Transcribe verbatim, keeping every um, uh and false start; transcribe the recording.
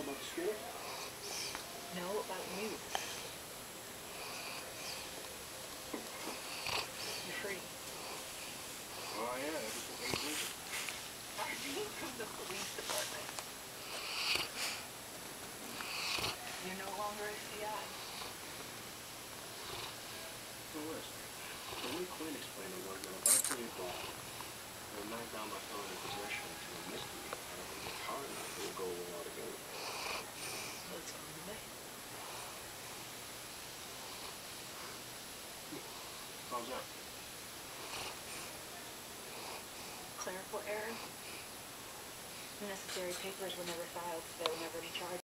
about the Skinner? No, about you. You're free. Oh, yeah, that was the way you Arlene from the police department. You're no longer a C I. Well, listen, the way Quinn explained it was that if I play a dog and knock down my felony possession to a mystery, I don't think the car and I will go away altogether. What's on the way? How's that? Clerical error. Necessary papers were never filed, so there were never any charges.